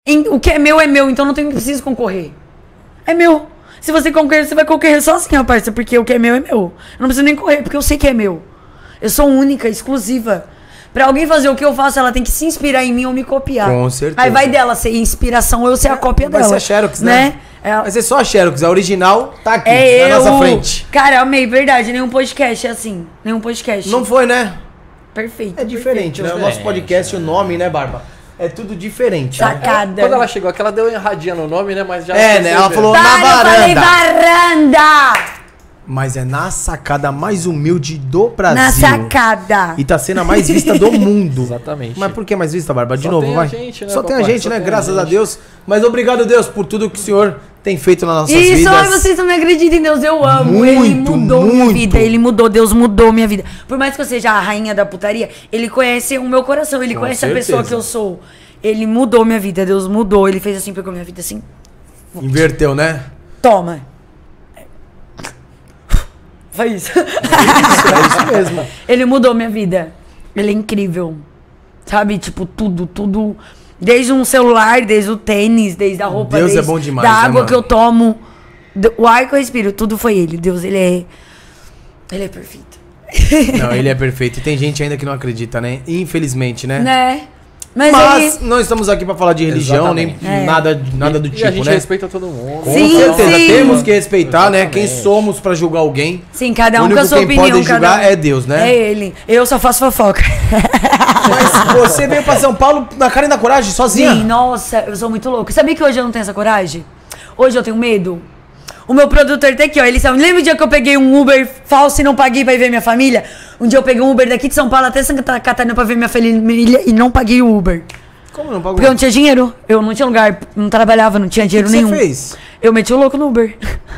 O que é meu, então não preciso concorrer. É meu. Se você concorrer, você vai concorrer sozinho, rapaz, porque o que é meu é meu. Eu não preciso nem correr, porque eu sei que é meu. Eu sou única, exclusiva. Pra alguém fazer o que eu faço, ela tem que se inspirar em mim ou me copiar. Com certeza. Aí vai dela ser inspiração ou eu ser a cópia dela. Vai ser a Xerox, né? Vai ser só a Xerox, a original tá aqui, na nossa frente. Cara, amei, verdade. Nenhum podcast é assim. Nenhum podcast. Não foi, né? Perfeito. É diferente, né? O nosso podcast, o nome, né, Barba? É tudo diferente. Sacada. Quando ela chegou aqui, ela deu uma erradinha no nome, né? Mas já. Né? Ela falou na Eu falei varanda. varanda! Mas é na sacada mais humilde do Brasil. Na sacada. E tá sendo a mais vista do mundo. Exatamente. Mas por que mais vista, Barba? De Só novo, tem vai. a gente, né, Só tem a papai? gente, Só né? tem a Graças a gente. Deus. Mas obrigado, Deus, por tudo que o Senhor tem feito nas nossas Isso, vidas. ai, vocês não me acreditam em Deus, eu amo. Ele Muito, mudou minha muito. vida, ele mudou, Deus mudou minha vida. Por mais que eu seja a rainha da putaria, ele conhece o meu coração, ele Com conhece certeza. a pessoa que eu sou. Ele mudou minha vida, Deus mudou, ele fez assim, pegou minha vida assim. Inverteu, né? Toma. Foi isso. É isso mesmo. Ele mudou minha vida. Ele é incrível. Sabe, tipo, tudo. Desde um celular, desde o tênis, desde a roupa, Deus é desde bom demais, da né, água mano? que eu tomo, o ar que eu respiro, tudo foi ele. Deus, ele é perfeito. Não, ele é perfeito. E tem gente ainda que não acredita, né? Infelizmente, né? Né? Mas Mas ele... não estamos aqui pra falar de religião, Exatamente. nem nada do E tipo, a gente né? respeita todo mundo. Com Sim, certeza, sim. temos que respeitar, né? Quem Exatamente. somos pra julgar alguém. Sim, cada O um com único a sua quem opinião. pode cada julgar um. é Deus, né? É ele. Eu só faço fofoca. Mas você veio pra São Paulo na cara e na coragem, sozinha? Sim, nossa, eu sou muito louca. Sabia que hoje eu não tenho essa coragem? Hoje eu tenho medo. O meu produtor tá aqui, ó. Ele sabe. Lembra o dia que eu peguei um Uber falso e não paguei pra ir ver minha família? Um dia eu peguei um Uber daqui de São Paulo até Santa Catarina pra ver minha família e não paguei o Uber. Como não pagou? Porque eu não tinha dinheiro. Eu não tinha lugar, não trabalhava, não tinha dinheiro O que nenhum. você fez? Eu meti o louco no Uber.